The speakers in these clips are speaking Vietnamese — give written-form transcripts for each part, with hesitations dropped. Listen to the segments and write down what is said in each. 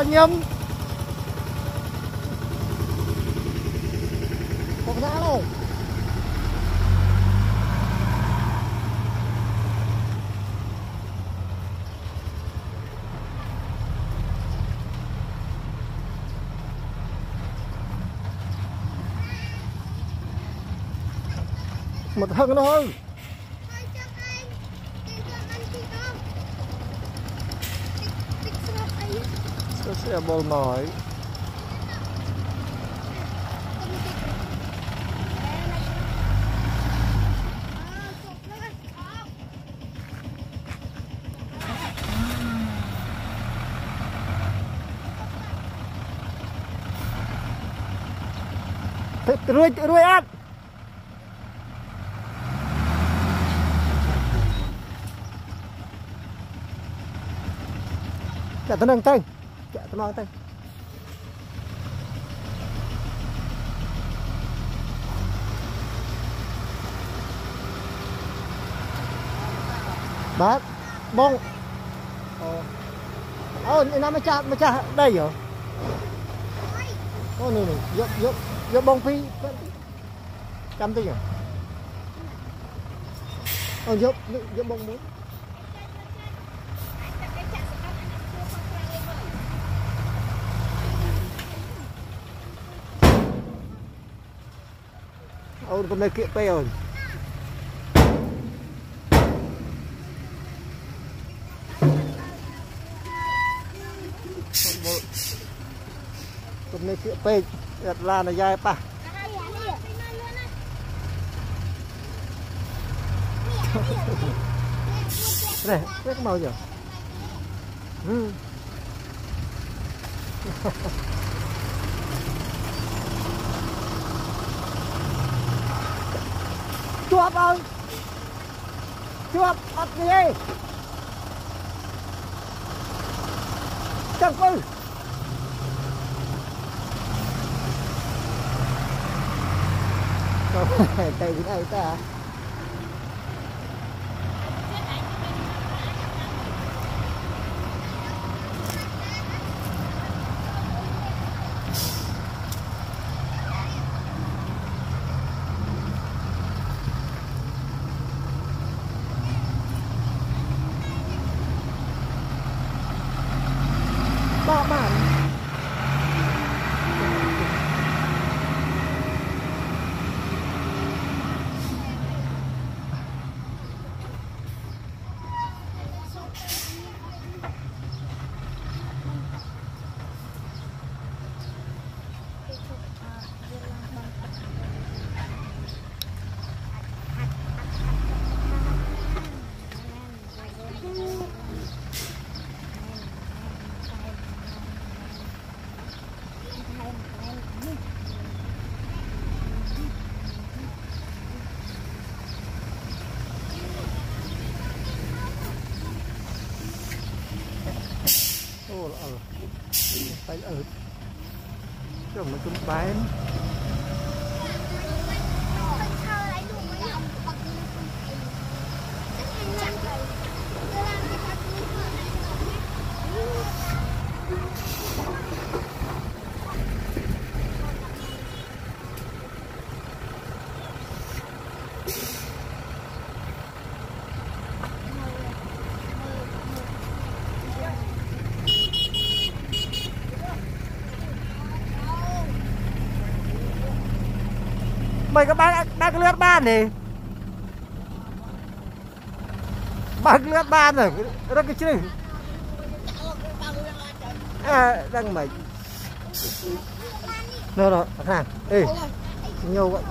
nhâm không ra đâu một hưng nó hơn sẽ bầu nổi ruồi ăn chả tenang tay chả tenang tay bác bông nó mới cha đây rồi có này dốc bông phi trăm tí rồi dốc bông muốn con này kia pe rồi con này kia pe là nó dài pa này rất màu nhỉ chuột ơi chuột bắt gì chẳng cứ tay cái này ta bạn phải ở cho một chung bán mày các bác cái lướt ban này bác lướt ban rồi rất cái chứ đang mày rồi hàng ê nhiều vậy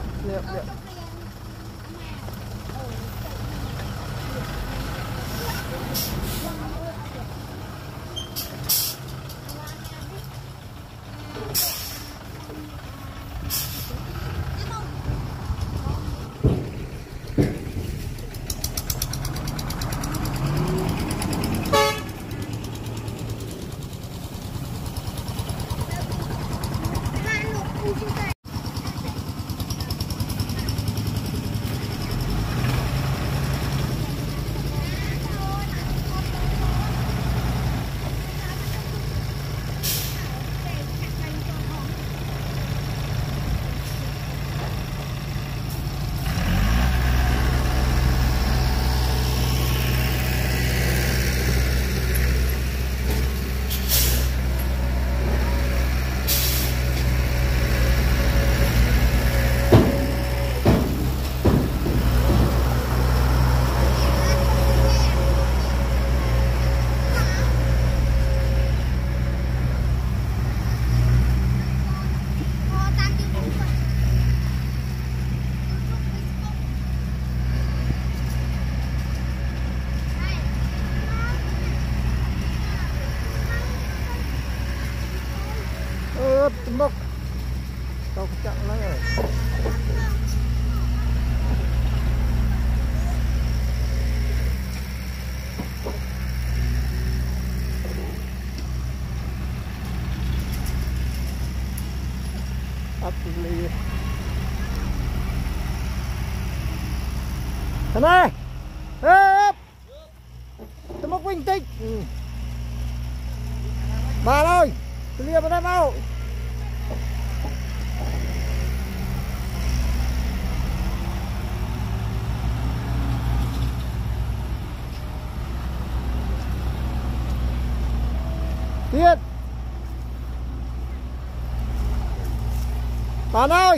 đâu chắc lắm rồi. Ấp ly thằng ơi, tôi móc vinh tích. Bà ơi, tôi lia vào đây mau. Tiết bạn ơi,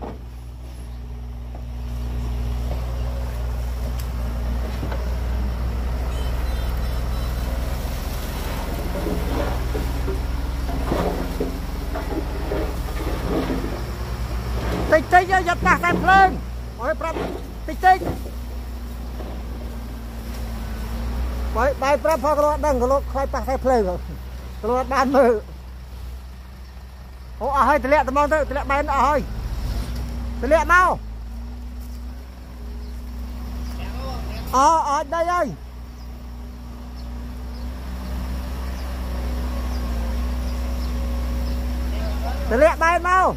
tích tích giật cả cái lên ôi prap tích tích vậy bài prap phá cái đằng cái lỗ khai pa cái lên rồi cái lỗ ban mờ ô hơi từ lẹ từ mong tới từ lẹ bay nó hơi từ lẹ mau đây ơi từ lẹ bay mau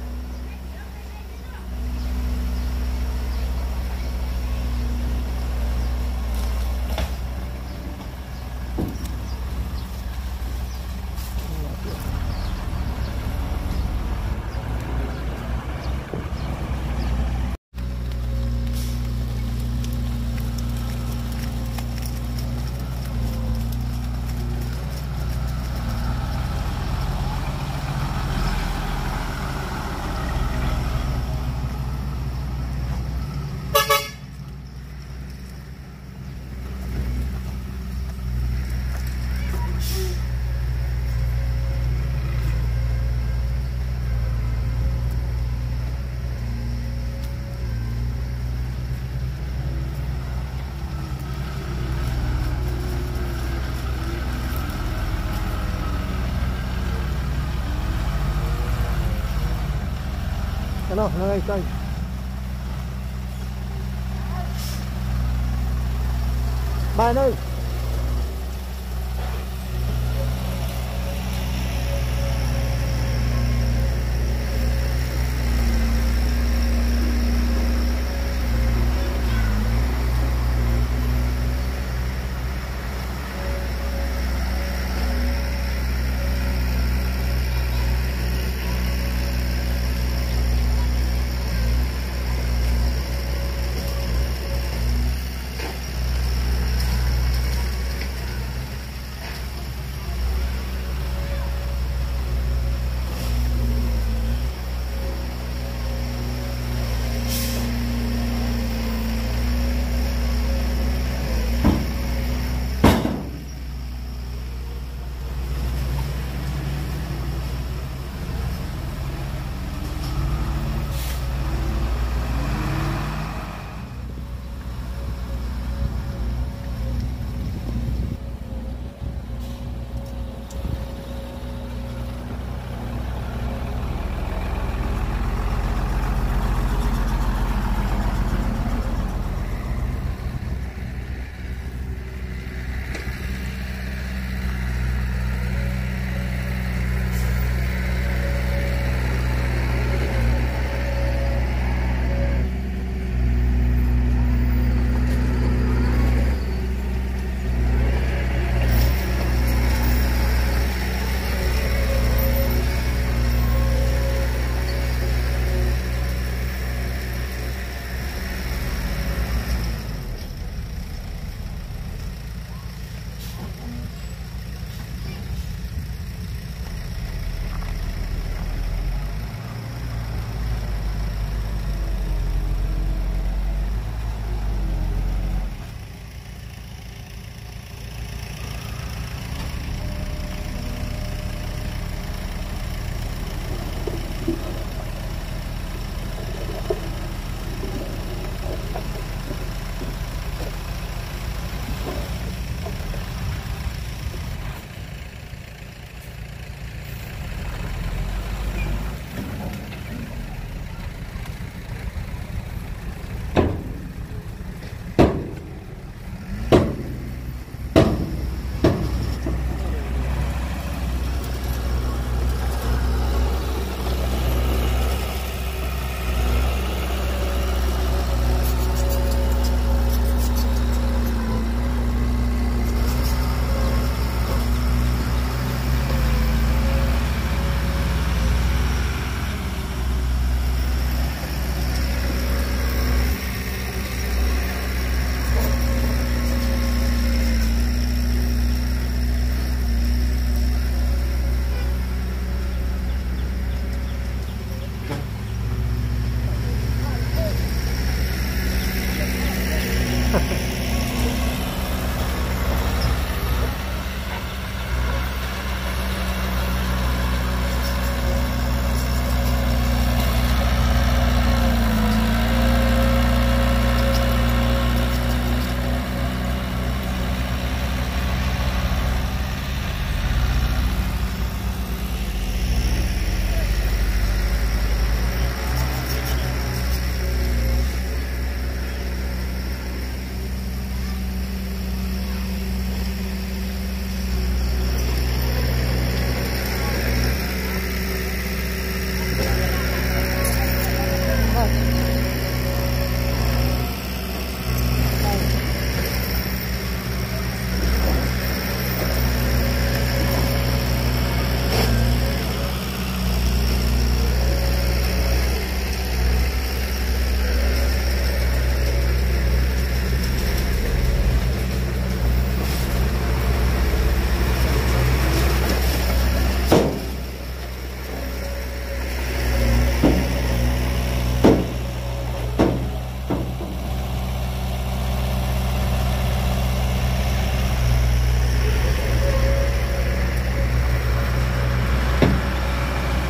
nó hơi coi bài ơi